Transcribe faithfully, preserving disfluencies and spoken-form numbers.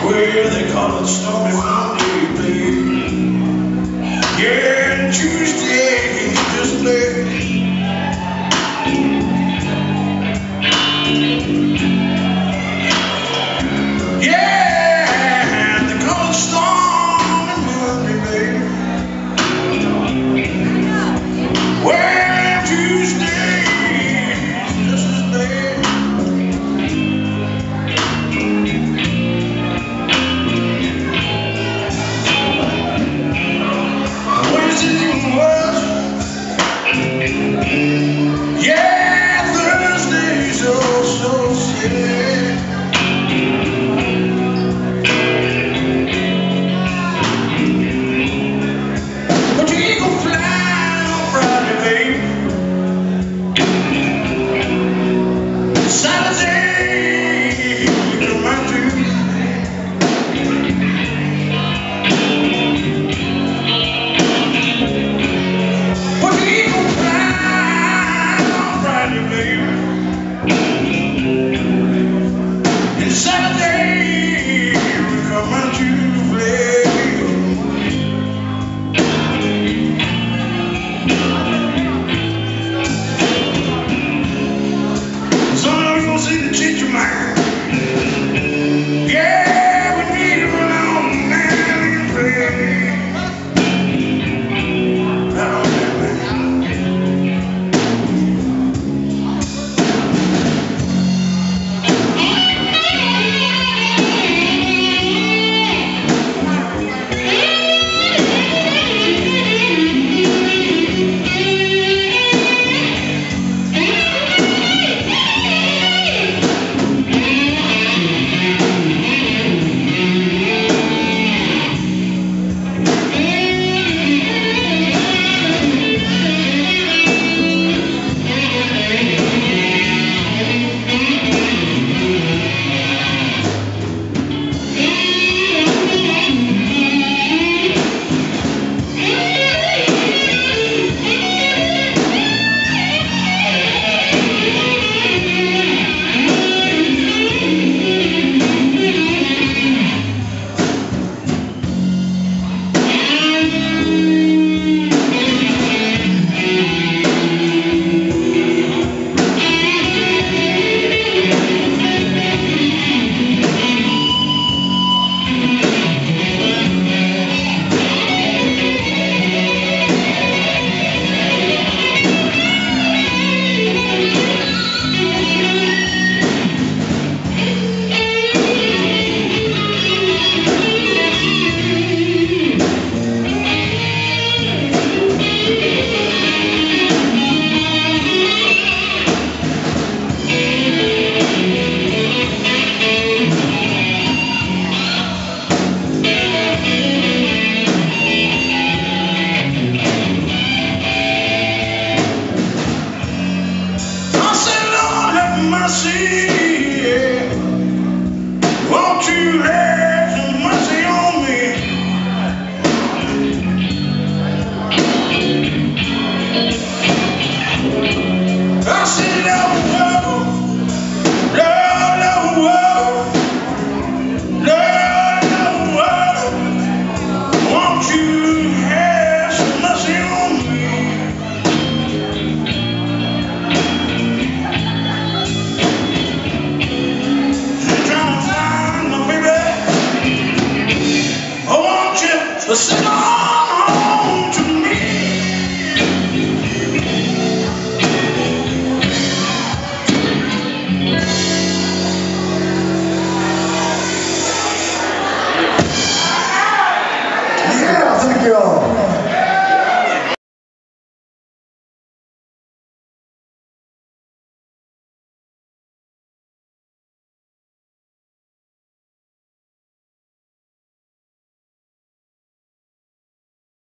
Well, they call it stormy Monday, babe. Yeah, and Tuesday just left. Yeah, they call it stormy Monday, babe. Well, Tuesday just as bad. Yeah, Thursday's oh so sad. But you ain't gonna fly on Friday, babe. Saturday, come out to but you ain't gonna fly on Friday, babe. And Saturday, we come out to play. Some of you gonna see the chick you mind. Yeah, we need to run on now and play. Right on that, man. Mercy, yeah. Won't you have